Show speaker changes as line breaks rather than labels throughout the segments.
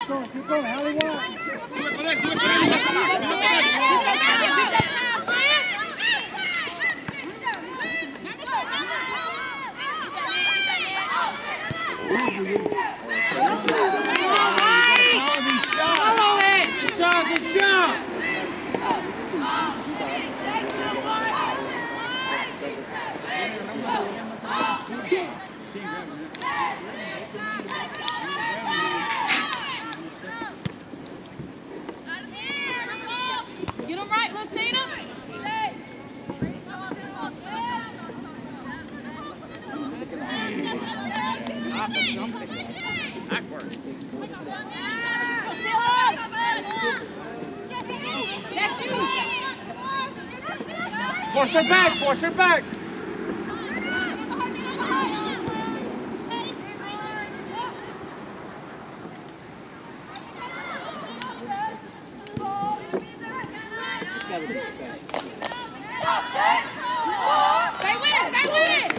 Keep going. Hallie, walk.
Good shot.
Get him right, Latina.
Force her back, force her back.
Stay with it, stay with it.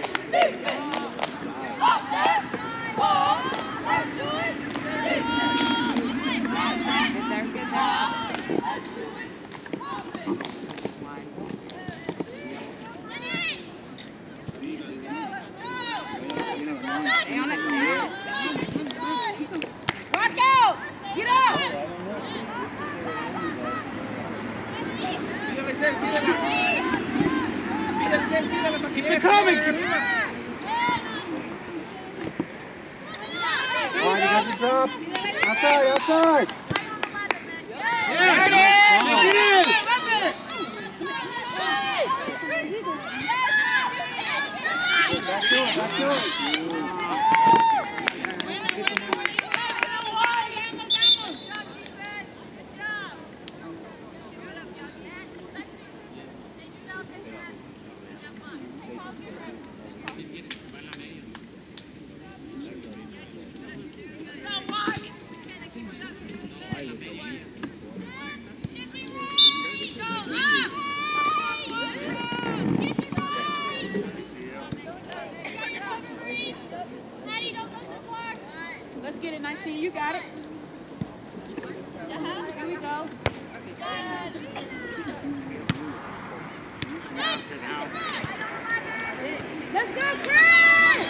Rock out! Get up!
Keep it coming. Keep it.
All right, you got the drop. Outside, outside.
Yeah, take it in.
Back to it, back to it.
Let's get it, 19. You got it. Here we go. Let's go, Chris!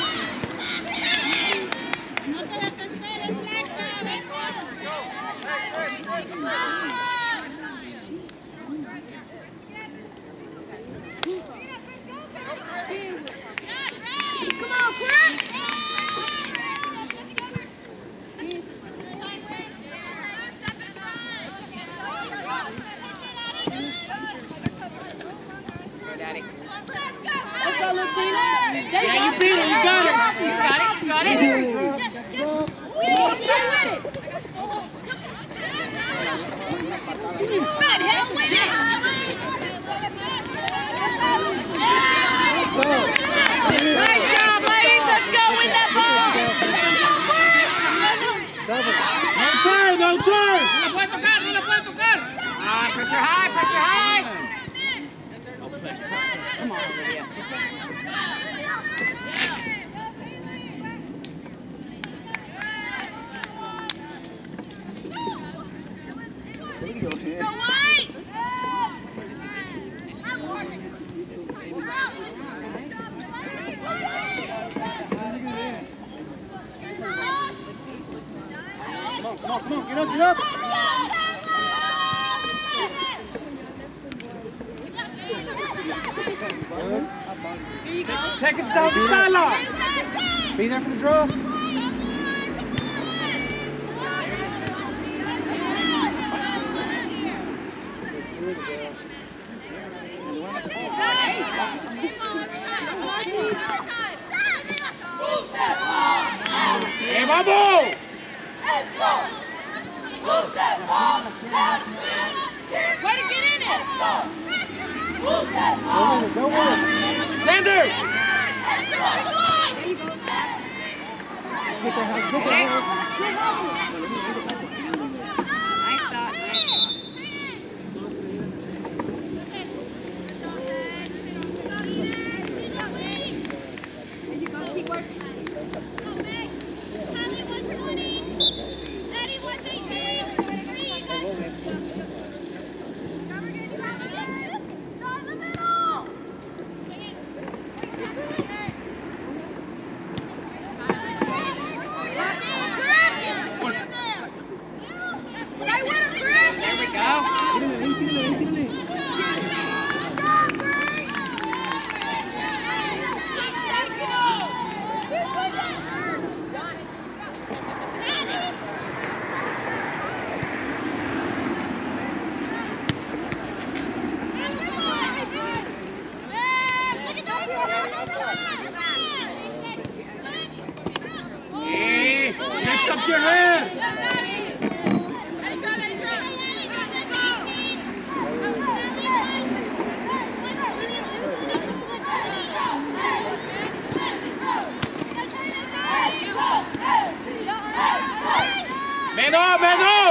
Come on, Chris! Let's go, Latina.
Yeah, you beat it. You got it.
You got it. You got it. Stay with it. God, hell with it. Nice job, ladies. Let's go with that ball.
No turn, no turn.
Pressure high, pressure high.
Come on, Olivia.
Come on, get up, get up.
Here you go.
Take it down the sideline.
Be there for the drops.
Hey, vamos!
Way to get in it!
Go with it.
Sander!
There you go.
Get their house, get their house.
Nice thought, nice
There you go. Keep working.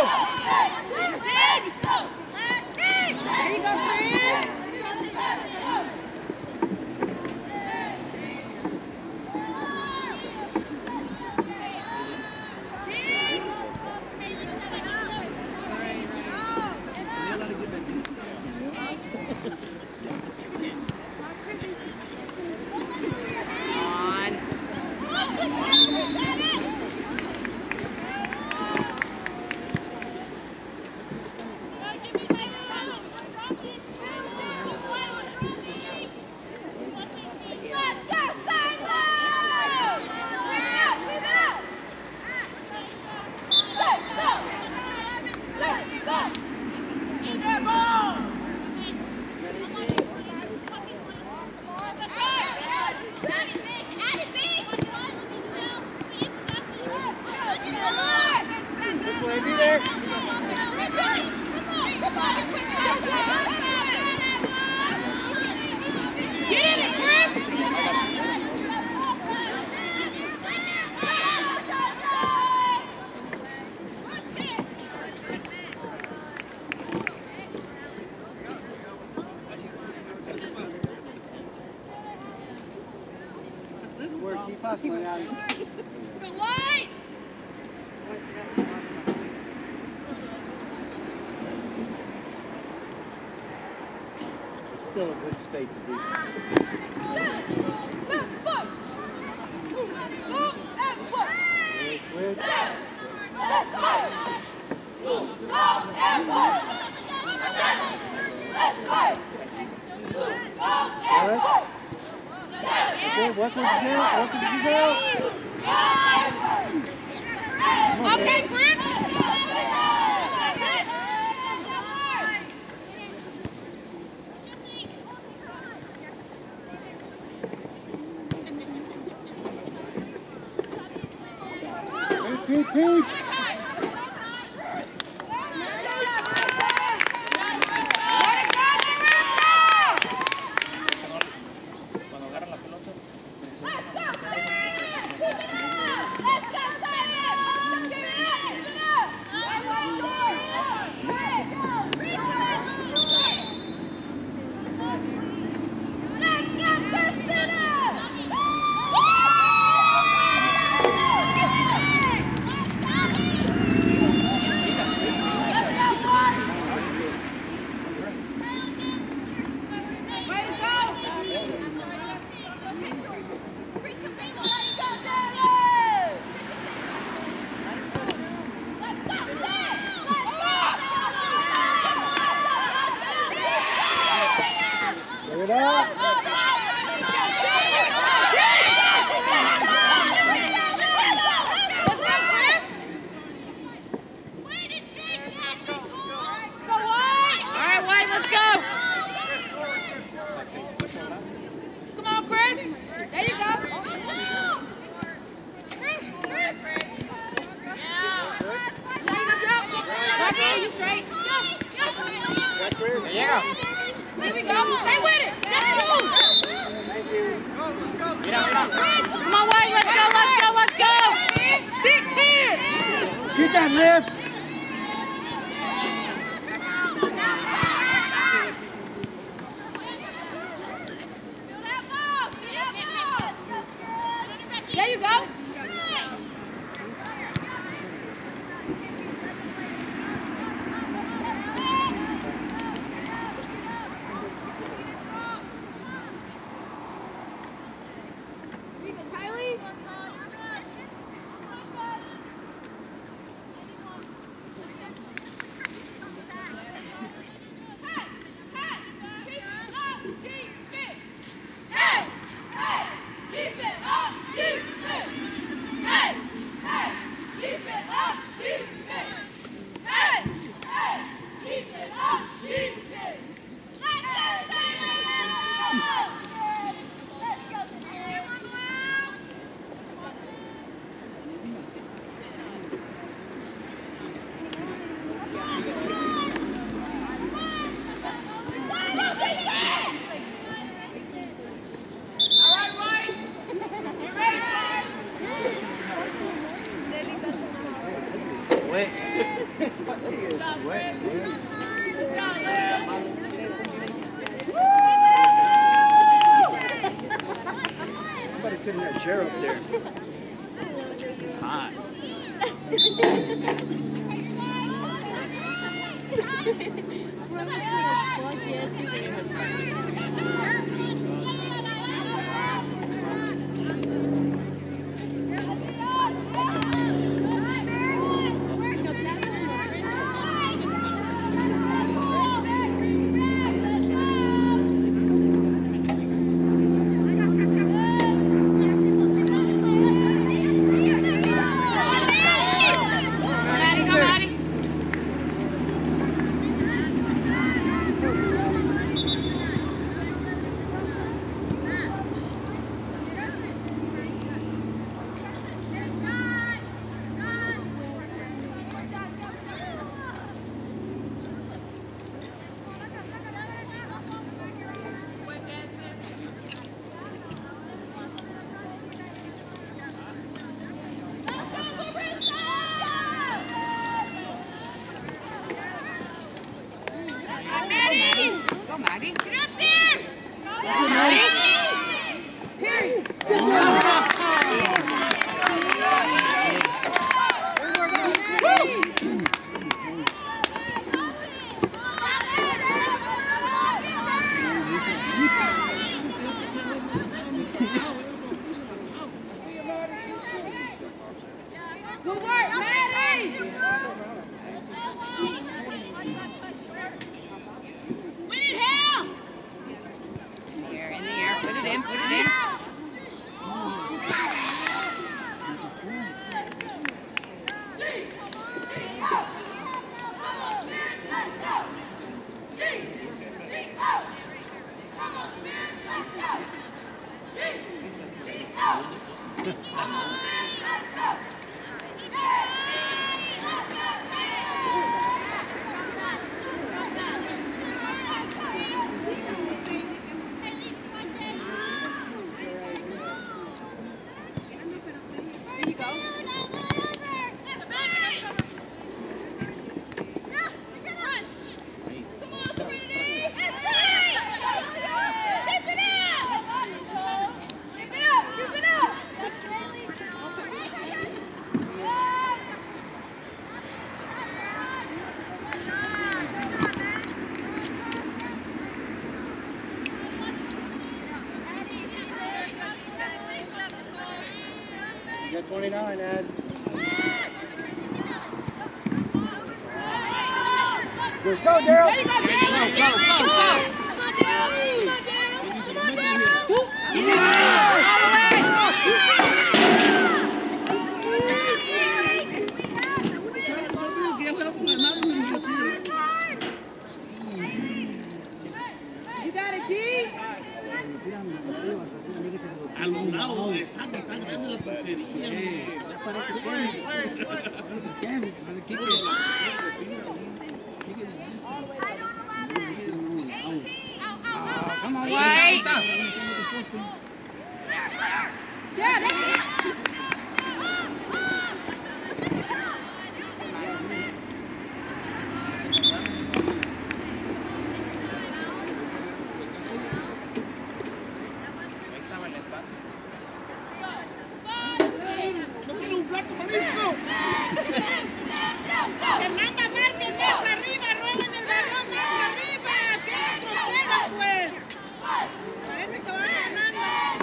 Still a good state to be.
Okay, Chris.
Keep.
Yeah. Here we go. Stay with it. Let's move.
Thank you.
Get out.
Come on, Wade. Let's go. Big 10.
Get that lift.
There you go.
Somebody sit in that chair up there. It's hot. You got 29, Ed. Go, Daryl.
There you go, Daryl.
Go, go, go.
You got it, D.
A los lados de Santa está grande la portería.
Ya parece Kevin. Parece Kevin.
Come on, White.
Yeah, that's it.
Fernanda Márquez, más para arriba, roben el balón, más para arriba. Tiene trofeo, pues. Parece que va ganando.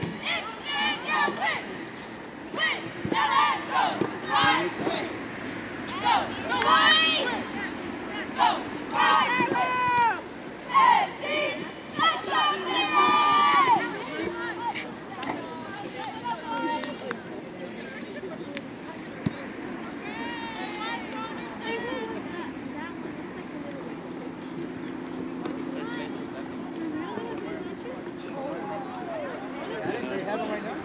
They have him right now?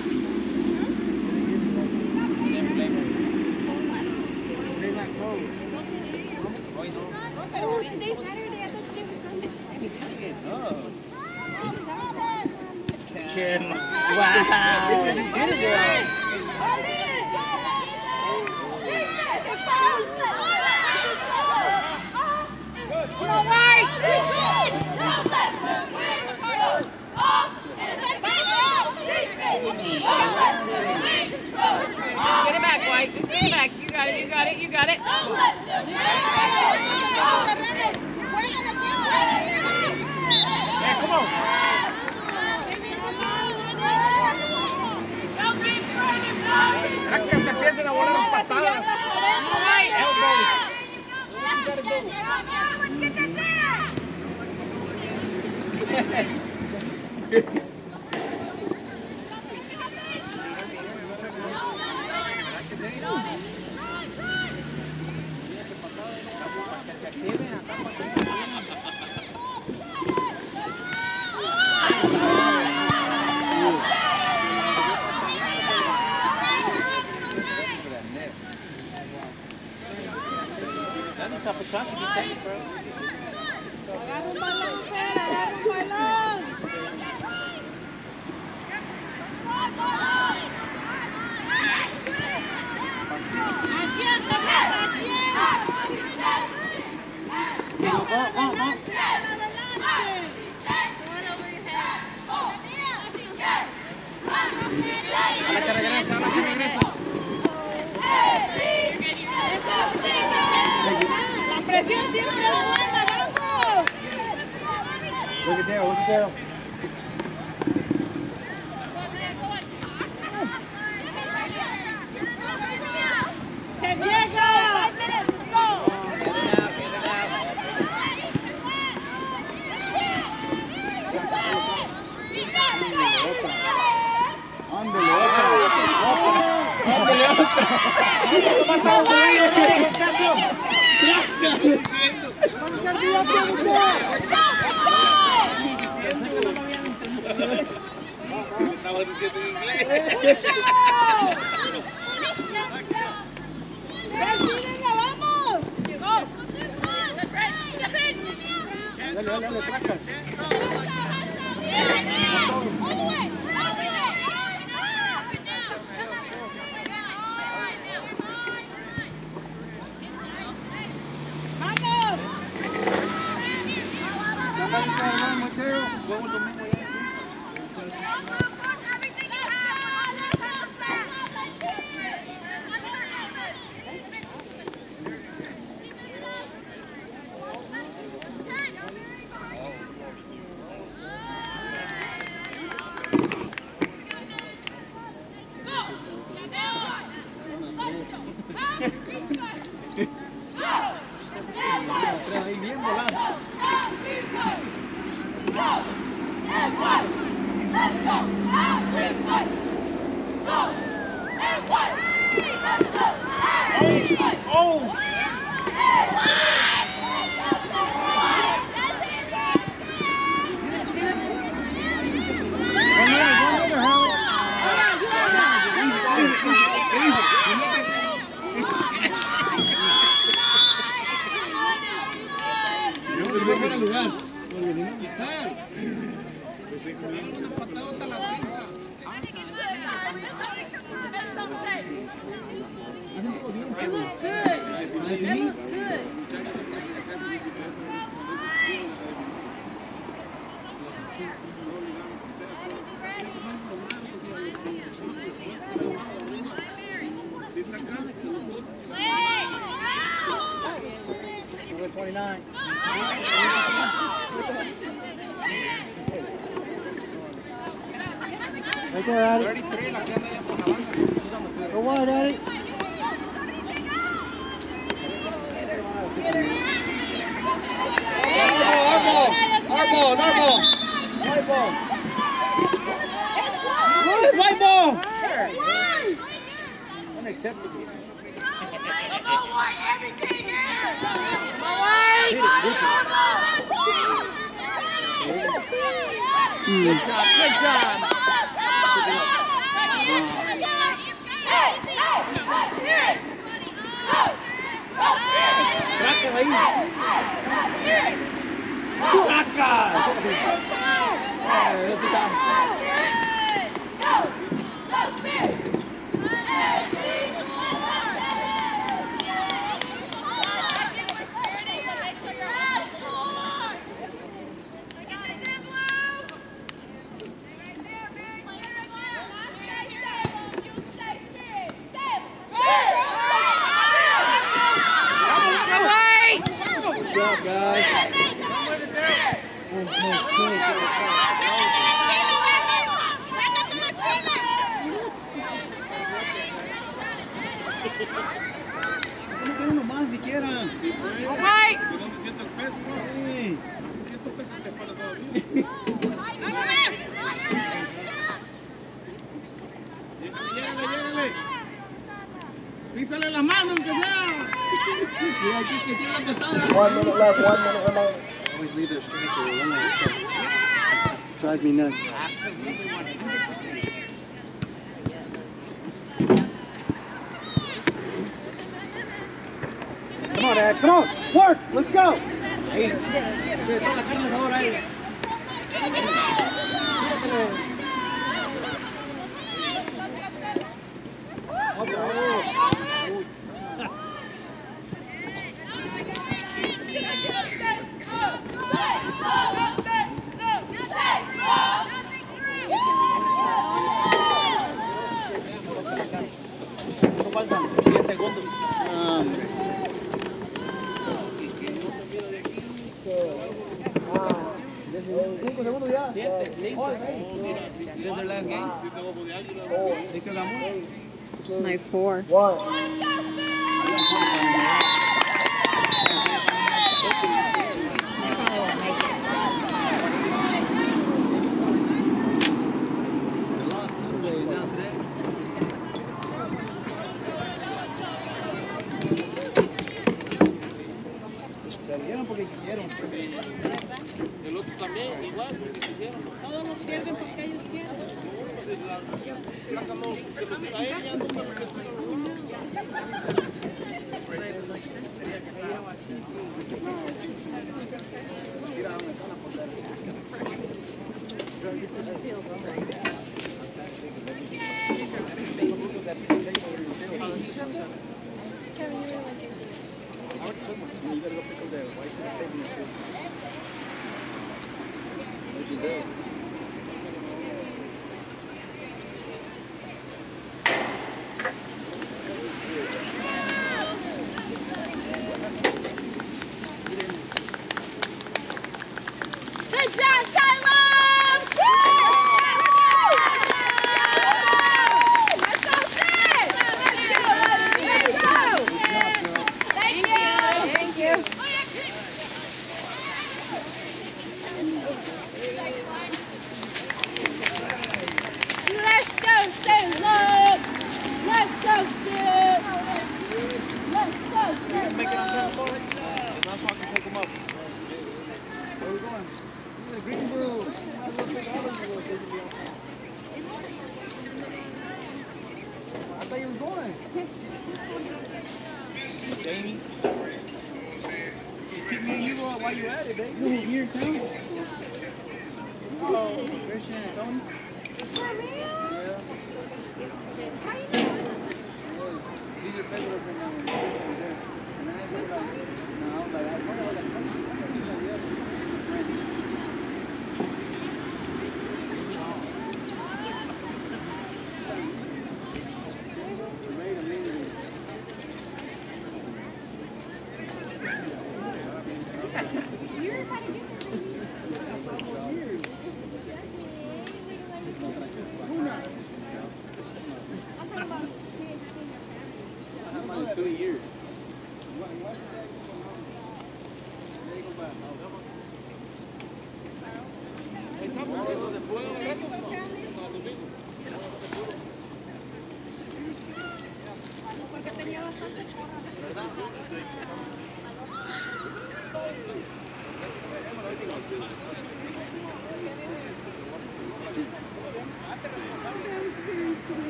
They not closed.
Oh, today's Saturday. I thought today was Sunday.
Kim. Wow. You did it, girl.
All right. Get it back, White. Just get it back. You got it. You got it. You got it.
Hey, come on. Ahora que te empiecen a volar las patadas. That's a tough shot you can take, bro.
Agarra un balón, Fer, agarra un balón. Asiento, Fer,
A la que regresa, a la que regresa.
La presión siempre es buena, vamos.
Look at there, look at there.
¡Se llega!
Ándale, otra. Ándale, otra. ¿Cómo estamos todavía?
Estaba diciendo en inglés.
¡Vamos!
Dale, dale, dale, traca. Ahí bien volado. Oh! Lugar, porque venimos a pisar.
It looks good. It looks good.
Number 29. Right there, Addy. 33, la pierna ya por la banda. Go wide, Addy. Our ball. White ball. White ball. Unacceptable.
Everything here.
Good job, good job. Trate, ahí. ¡Saca! Good job, guys. ¿Cómo que uno más siquiera?
All right.
¿De dónde siento el peso?
Sí.
Si siento el peso, te para todavía. Llégale. Písale la mano, aunque sea.
Mira aquí que tiene la patada.
1 minute left, 1 minute remaining.
Always leave their strength or one leg. Drives me nuts. Come on, Dad. Come on. Work. Let's go. Hey. Se toda la carne ahora ahí. Faltan 10 segundos. 5 segundos ya. 7. Listo. This is their last game. They still got more?
Like 4.
1.
Porque quisieron.
El otro también, igual, porque quisieron.
Todos los pierden porque ellos quieren.
A ella no me
You gotta go pick up that white taking the shit. What you do?
Good job, Salem! Let's go, Sid! Let's go! Thank you! Thank you! Let's go, Salem! Let's go, Sid! Let's go, Sid!
make it on 10 more. That's how I can take them up.
Where are we going? The green brew. I thought you were going. Jamie. Keep me and you going while you at it, baby. You here too? Oh, Christian and Tony? Yeah. These are federal from now. And I was like, no, I was like, I'm 2 years.
Porque tenía bastante porra.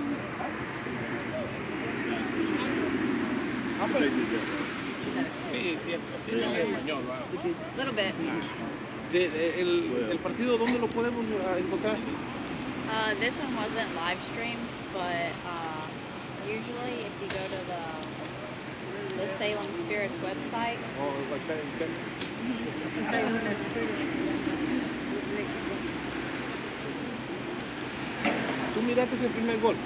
Sí, cierto. Sí, en español, ¿verdad?
Little bit.
El partido, ¿dónde lo podemos encontrar?
This one wasn't live streamed, but usually if you go to the Salem Spirits website,
¿O va a ser en serio? ¿Tú miraste ese primer gol?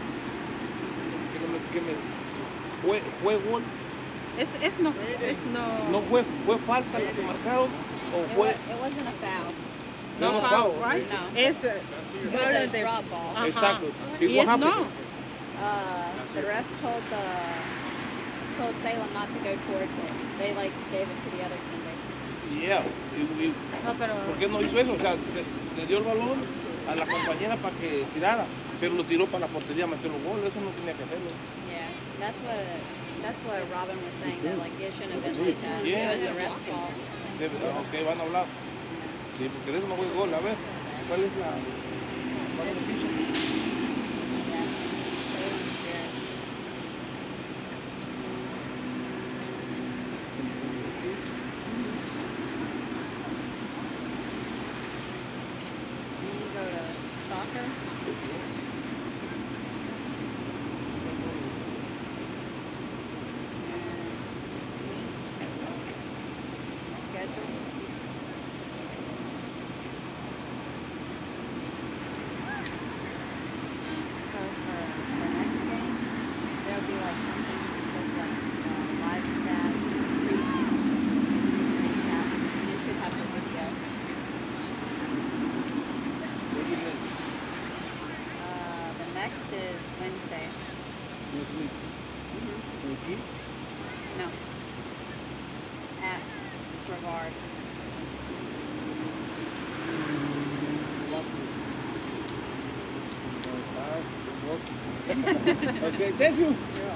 ¿Fue gol? ¿No fue falta la que marcaron? ¿O fue?
it wasn't a foul.
No foul,
right?
No.
Es
It was a drop ball.
Exacto.
Y
What
es
happened?
no.
The ref told Salem not to go towards it. They gave it to the other team basically.
Yeah.
No, pero
¿Por qué no hizo eso? O sea, le dio el balón a la compañera para que tirara, pero lo tiró para la portería, metió los goles. Eso no tenía que hacerlo.
Yeah, that's what Robin was saying. That it shouldn't have been like that.
Yeah.
It was the ref's fault.
Ok, van a hablar. Sí, porque eso no fue gol. A ver, ¿cuál es la ficha?
Yeah. Salem Spirits. Then you go to soccer. Schedules. So for the next game, there'll be something with live stats, recap. You should have the video. The next is Wednesday. No. At Brevard.
Okay, thank you.